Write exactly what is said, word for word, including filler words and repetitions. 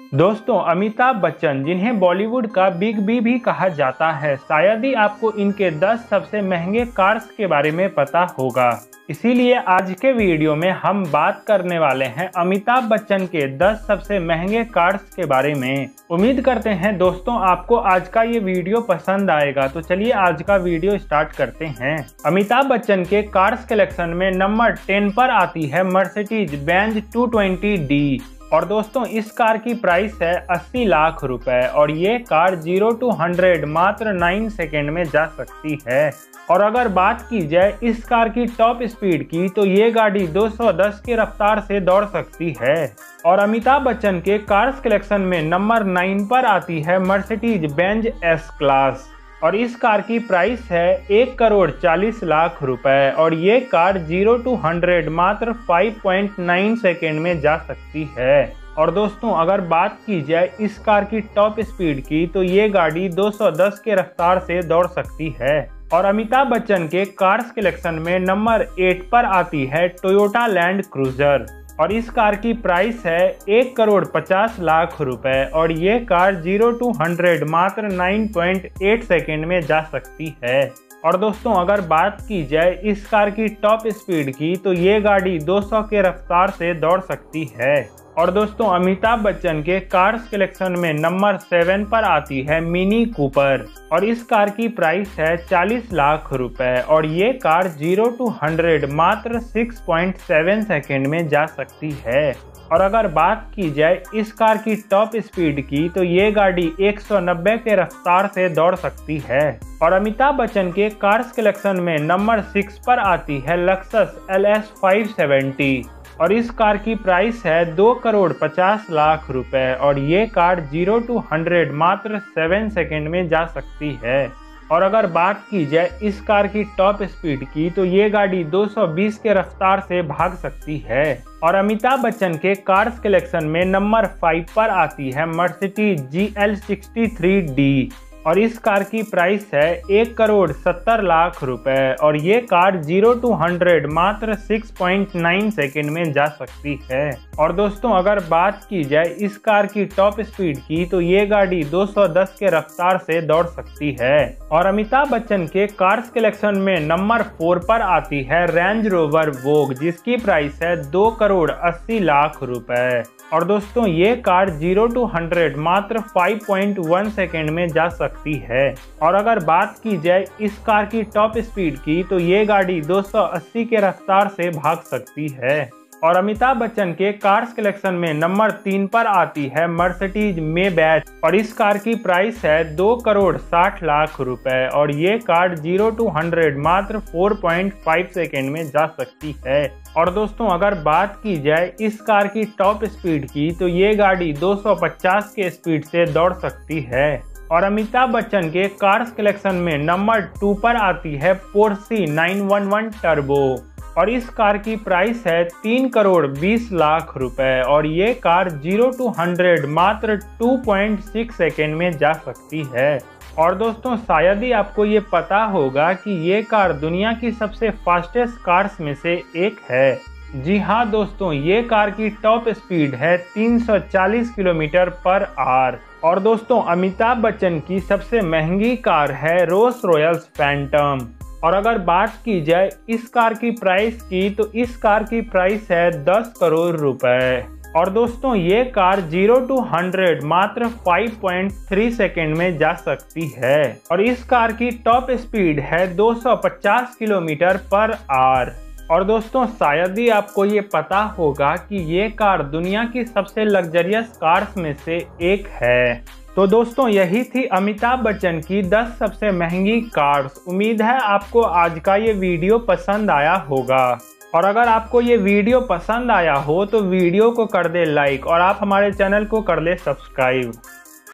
दोस्तों, अमिताभ बच्चन, जिन्हें बॉलीवुड का बिग बी भी कहा जाता है, शायद ही आपको इनके दस सबसे महंगे कार्स के बारे में पता होगा। इसीलिए आज के वीडियो में हम बात करने वाले हैं अमिताभ बच्चन के दस सबसे महंगे कार्स के बारे में। उम्मीद करते हैं दोस्तों आपको आज का ये वीडियो पसंद आएगा। तो चलिए आज का वीडियो स्टार्ट करते हैं। अमिताभ बच्चन के कार्स कलेक्शन में नंबर टेन पर आती है Mercedes Benz two twenty D. और दोस्तों इस कार की प्राइस है अस्सी लाख रुपए और ये कार जीरो टू हंड्रेड मात्र नाइन सेकेंड में जा सकती है। और अगर बात की जाए इस कार की टॉप स्पीड की तो ये गाड़ी दो सौ दस की रफ्तार से दौड़ सकती है। और अमिताभ बच्चन के कार्स कलेक्शन में नंबर नाइन पर आती है मर्सिडीज बेंज एस क्लास और इस कार की प्राइस है एक करोड़ चालीस लाख रुपए और ये कार जीरो टू हंड्रेड मात्र फाइव पॉइंट नाइन सेकेंड में जा सकती है। और दोस्तों अगर बात की जाए इस कार की टॉप स्पीड की तो ये गाड़ी दो सौ दस के रफ्तार से दौड़ सकती है। और अमिताभ बच्चन के कार्स कलेक्शन में नंबर एट पर आती है टोयोटा लैंड क्रूजर और इस कार की प्राइस है एक करोड़ पचास लाख रुपए और ये कार जीरो टू हंड्रेड मात्र नाइन पॉइंट एट सेकेंड में जा सकती है। और दोस्तों अगर बात की जाए इस कार की टॉप स्पीड की तो ये गाड़ी दो सौ के रफ्तार से दौड़ सकती है। और दोस्तों अमिताभ बच्चन के कार्स कलेक्शन में नंबर सेवन पर आती है मिनी कूपर और इस कार की प्राइस है चालीस लाख रुपए और ये कार जीरो टू हंड्रेड मात्र सिक्स पॉइंट सेवन सेकेंड में जा सकती है। और अगर बात की जाए इस कार की टॉप स्पीड की तो ये गाड़ी एक सौ नब्बे के रफ्तार से दौड़ सकती है। और अमिताभ बच्चन के कार्स कलेक्शन में नंबर सिक्स पर आती है Lexus L S five seventy और इस कार की प्राइस है दो करोड़ पचास लाख रुपए और ये कार जीरो टू हंड्रेड मात्र सेवन सेकेंड में जा सकती है। और अगर बात की जाए इस कार की टॉप स्पीड की तो ये गाड़ी दो सौ बीस के रफ्तार से भाग सकती है। और अमिताभ बच्चन के कार्स कलेक्शन में नंबर फाइव पर आती है Mercedes G L sixty three D और इस कार की प्राइस है एक करोड़ सत्तर लाख रुपए और ये कार जीरो टू हंड्रेड मात्र सिक्स पॉइंट नाइन सेकेंड में जा सकती है। और दोस्तों अगर बात की जाए इस कार की टॉप स्पीड की तो ये गाड़ी दो सौ दस के रफ्तार से दौड़ सकती है। और अमिताभ बच्चन के कार्स कलेक्शन में नंबर फोर पर आती है रेंज रोवर वोग जिसकी प्राइस है दो करोड़ अस्सी लाख रुपए और दोस्तों ये कार जीरो टू हंड्रेड मात्र फाइव पॉइंट वन सेकेंड में जा सकती है। और अगर बात की जाए इस कार की टॉप स्पीड की तो ये गाड़ी दो सौ अस्सी के रफ्तार से भाग सकती है। और अमिताभ बच्चन के कार्स कलेक्शन में नंबर तीन पर आती है मर्सिडीज मेबैच और इस कार की प्राइस है दो करोड़ साठ लाख रुपए और ये कार जीरो टू हंड्रेड मात्र फोर पॉइंट फाइव सेकेंड में जा सकती है। और दोस्तों अगर बात की जाए इस कार की टॉप स्पीड की तो ये गाड़ी दो सौ पचास के स्पीड से दौड़ सकती है। और अमिताभ बच्चन के कार्स कलेक्शन में नंबर टू पर आती है Porsche nine one one turbo और इस कार की प्राइस है तीन करोड़ बीस लाख रुपए और ये कार जीरो टू हंड्रेड मात्र टू पॉइंट सिक्स सेकेंड में जा सकती है। और दोस्तों शायद ही आपको ये पता होगा कि ये कार दुनिया की सबसे फास्टेस्ट कार्स में से एक है। जी हाँ दोस्तों, ये कार की टॉप स्पीड है तीन सौ चालीस किलोमीटर पर आवर। और दोस्तों अमिताभ बच्चन की सबसे महंगी कार है रोल्स रॉयस फैंटम और अगर बात की जाए इस कार की प्राइस की तो इस कार की प्राइस है दस करोड़ रुपए और दोस्तों ये कार जीरो टू हंड्रेड मात्र फाइव पॉइंट थ्री सेकेंड में जा सकती है। और इस कार की टॉप स्पीड है दो सौ पचास किलोमीटर पर आवर। और दोस्तों शायद ही आपको ये पता होगा कि ये कार दुनिया की सबसे लग्जरियस कार्स में से एक है। तो दोस्तों यही थी अमिताभ बच्चन की दस सबसे महंगी कार्स। उम्मीद है आपको आज का ये वीडियो पसंद आया होगा और अगर आपको ये वीडियो पसंद आया हो तो वीडियो को कर दे लाइक और आप हमारे चैनल को कर ले सब्सक्राइब।